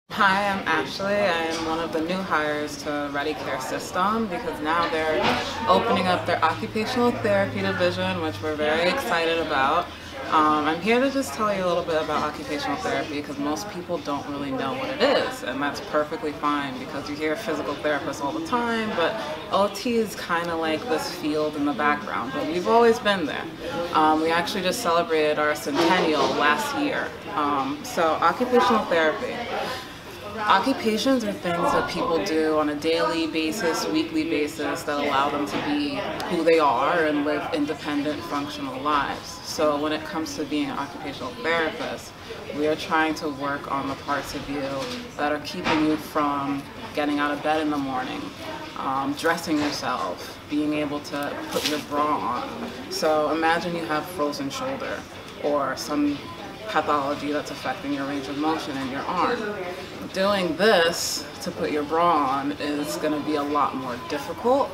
Hi, I'm Ashley. I am one of the new hires to Reddy Care System because now they're opening up their Occupational Therapy division, which we're very excited about. I'm here to just tell you a little bit about occupational therapy because most people don't really know what it is, and that's perfectly fine because you hear physical therapists all the time, but OT is kind of like this field in the background, but we've always been there. We actually just celebrated our centennial last year. So occupational therapy. Occupations are things that people do on a daily basis, weekly basis that allow them to be who they are and live independent, functional lives. So when it comes to being an occupational therapist, we are trying to work on the parts of you that are keeping you from getting out of bed in the morning, dressing yourself, being able to put your bra on. So imagine you have frozen shoulder or some pathology that's affecting your range of motion in your arm. Doing this to put your bra on is going to be a lot more difficult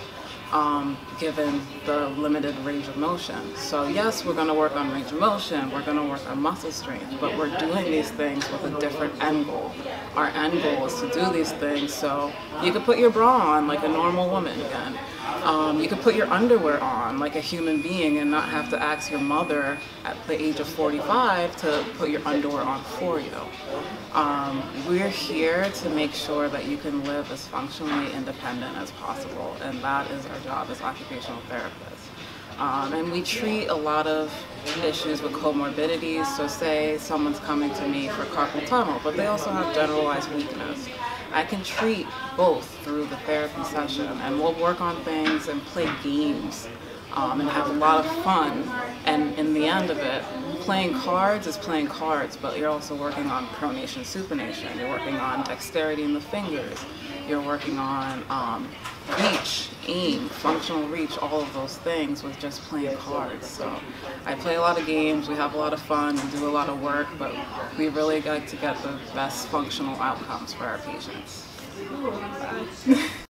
given the limited range of motion. So yes, we're going to work on range of motion, we're going to work on muscle strength, but we're doing these things with a different end goal. Our end goal is to do these things so you can put your bra on like a normal woman again. You could put your underwear on like a human being and not have to ask your mother at the age of 45 to put your underwear on for you. We're here to make sure that you can live as functionally independent as possible, and that is our job as occupational therapists. And we treat a lot of issues with comorbidities, so say someone's coming to me for carpal tunnel, but they also have generalized weakness. I can treat both through the therapy session, and we'll work on things and play games and have a lot of fun. And in the end of it, playing cards is playing cards, but you're also working on pronation, supination. You're working on dexterity in the fingers. You're working on reach, aim, functional reach, all of those things with just playing cards. So I play a lot of games, we have a lot of fun, we do a lot of work, but we really like to get the best functional outcomes for our patients.